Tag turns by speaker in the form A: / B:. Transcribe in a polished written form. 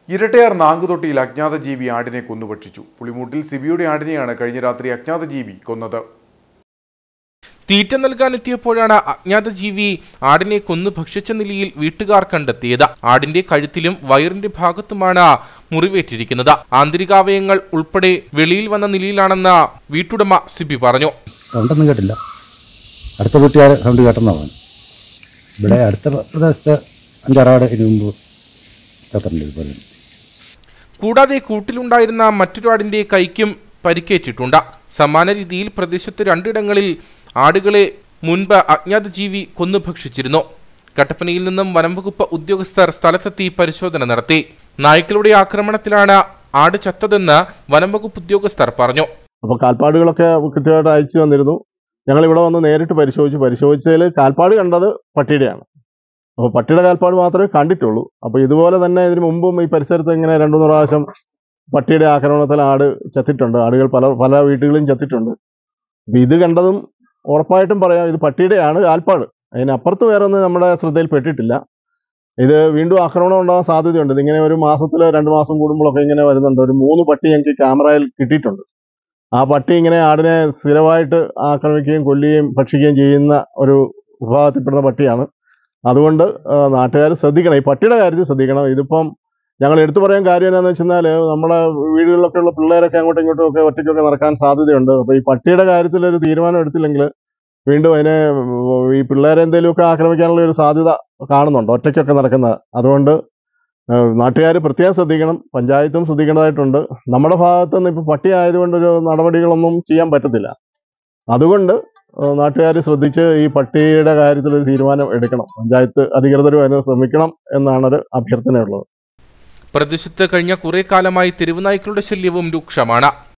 A: ഇരട്ടയാർ നാങ്കുതൊട്ടിയിൽ അജ്ഞാത ജീവി ആടിനെ കൊന്നുഭക്ഷിച്ചു. പുളിമൂട്ടിൽ സിബിയുടെ ആടിനെയാണ് കഴിഞ്ഞ രാത്രി അജ്ഞാത ജീവി കൊന്നത്.
B: തീറ്റ നൽകാനെത്തിയപ്പോഴാണ് അജ്ഞാത ജീവി ആടിനെ കൊന്നു ഭക്ഷിച്ച നിലയിൽ വീട്ടുകാർ കണ്ടെത്തിയത്. ആടിന്റെ കഴുത്തിലും വയറിന്റെ ഭാഗത്തുമാണ് മുറിവേറ്റിരിക്കുന്നത്. ആന്തരികാവയങ്ങൾ ഉൾപ്പെടെ വെളിയിൽ വന്ന നിലയിലാണെന്ന് വീട്ടുടമ സിബി പറഞ്ഞു.
C: സൗണ്ടൊന്നും കേട്ടില്ല. അടുത്ത വീട്ടുകാർ സൗണ്ട് കേട്ടെന്നാണ്. ഇവിടെ അടുത്ത പ്രദേശത്ത് 5-6 ആട് ഇരുമ്പ് കേട്ടിട്ടുണ്ട്.
B: കൂടാതെ കൂട്ടിലുണ്ടായിരുന്ന മറ്റൊരു ആടിന്റെ കൈക്കും പരിക്കേറ്റിട്ടുണ്ട്. സമാന രീതിയിൽ പ്രദേശത്ത് 2 ഇടങ്ങളിൽ ആടുകളെ മുൻപ് അജ്ഞാത ജീവി കൊന്നു ഭക്ഷിച്ചിരുന്നു. കട്ടപ്പനയിൽ നിന്നും വനംവകുപ്പ് ഉദ്യോഗസ്ഥർ സ്ഥലത്തെത്തി പരിശോധന നടത്തി. നായ്ക്കളുടെ ആക്രമണത്തിലാണ് ആട് ചത്തതെന്ന് വനംവകുപ്പ് ഉദ്യോഗസ്ഥർ പറഞ്ഞു.
D: അപ്പോൾ കാൽപ്പാടുകളൊക്കെ കൃത്യമായിട്ട് അയച്ചു തന്നിരുന്നു. ഞങ്ങൾ ഇവിടെ വന്ന് നേരിട്ട് പരിശോധിച്ചതിൽ കാൽപ്പാട് കണ്ടത് പട്ടിയുടെയാണ്. അപ്പോൾ പട്ടിയുടെ കാൽപ്പാട് മാത്രമേ കണ്ടിട്ടുള്ളൂ. അപ്പോൾ ഇതുപോലെ തന്നെ ഇതിനു മുമ്പും ഈ പരിസരത്ത് ഇങ്ങനെ 2-3 പ്രാവശ്യം പട്ടിയുടെ ആക്രമണത്തിൽ ആട് ചത്തിട്ടുണ്ട്. ആടുകൾ പല വീടുകളിലും ചത്തിട്ടുണ്ട്. അപ്പോൾ ഇത് കണ്ടതും ഉറപ്പായിട്ടും പറയാം ഇത് പട്ടിയുടെയാണ് കാൽപ്പാട്. അതിനപ്പുറത്ത് വേറെ ഒന്നും നമ്മുടെ ശ്രദ്ധയിൽപ്പെട്ടിട്ടില്ല. ഇത് വീണ്ടും ആക്രമണം ഉണ്ടാകാൻ സാധ്യതയുണ്ട്. ഇതിങ്ങനെ ഒരു മാസത്തിൽ 2 മാസം കൂടുമ്പോഴൊക്കെ ഇങ്ങനെ വരുന്നുണ്ട്. ഒരു 3 പട്ടി ഞങ്ങൾക്ക് ക്യാമറയിൽ കിട്ടിയിട്ടുണ്ട്. ആ പട്ടി ഇങ്ങനെ ആടിനെ സ്ഥിരമായിട്ട് ആക്രമിക്കുകയും കൊല്ലുകയും ഭക്ഷിക്കുകയും ചെയ്യുന്ന ഒരു വിഭാഗത്തിൽപ്പെടുന്ന പട്ടിയാണ്. അതുകൊണ്ട് നാട്ടുകാർ ശ്രദ്ധിക്കണം, ഈ പട്ടിയുടെ കാര്യത്തിൽ ശ്രദ്ധിക്കണം. ഇതിപ്പം ഞങ്ങൾ എടുത്തു പറയാൻ കാര്യം എന്താണെന്ന് വെച്ചാൽ നമ്മുടെ വീടുകളിലൊക്കെ ഉള്ള പിള്ളേരൊക്കെ അങ്ങോട്ടും ഇങ്ങോട്ടും ഒക്കെ ഒറ്റയ്ക്കൊക്കെ നടക്കാൻ സാധ്യതയുണ്ട്. അപ്പോൾ ഈ പട്ടിയുടെ കാര്യത്തിൽ ഒരു തീരുമാനം എടുത്തില്ലെങ്കിൽ വീണ്ടും അതിനെ ഈ പിള്ളേരെ എന്തെങ്കിലുമൊക്കെ ആക്രമിക്കാനുള്ള ഒരു സാധ്യത കാണുന്നുണ്ട് ഒറ്റയ്ക്കൊക്കെ നടക്കുന്നത്. അതുകൊണ്ട് നാട്ടുകാർ പ്രത്യേകം ശ്രദ്ധിക്കണം, പഞ്ചായത്തും ശ്രദ്ധിക്കേണ്ടതായിട്ടുണ്ട്. നമ്മുടെ ഭാഗത്തു നിന്ന് ഇപ്പോൾ പട്ടി ആയതുകൊണ്ടൊരു നടപടികളൊന്നും ചെയ്യാൻ പറ്റത്തില്ല. അതുകൊണ്ട് നാട്ടുകാർ ശ്രദ്ധിച്ച് ഈ പട്ടിയുടെ കാര്യത്തിലൊരു തീരുമാനം എടുക്കണം. പഞ്ചായത്ത് അധികൃതരും അതിന് ശ്രമിക്കണം എന്നാണൊരു അഭ്യർത്ഥനയുള്ളത്.
B: പ്രദേശത്ത് കഴിഞ്ഞ കുറെ കാലമായി തെരുവുനായ്ക്കളുടെ ശല്യവും രൂക്ഷമാണ്.